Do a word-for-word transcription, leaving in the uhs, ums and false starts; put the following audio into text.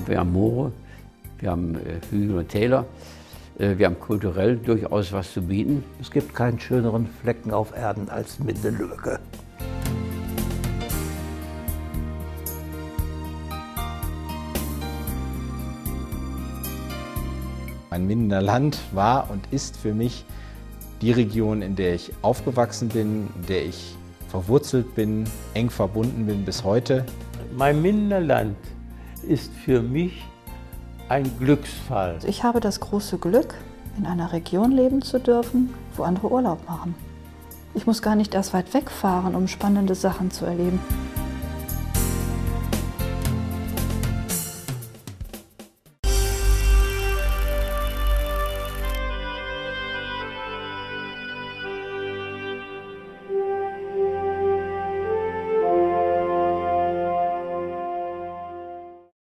Wir haben Moore, wir haben Hügel und Täler, wir haben kulturell durchaus was zu bieten. Es gibt keinen schöneren Flecken auf Erden als Mindelürke. Mein Mindener Land war und ist für mich die Region, in der ich aufgewachsen bin, in der ich verwurzelt bin, eng verbunden bin bis heute. Mein Mindener Land ist für mich ein Glücksfall. Ich habe das große Glück, in einer Region leben zu dürfen, wo andere Urlaub machen. Ich muss gar nicht erst weit wegfahren, um spannende Sachen zu erleben.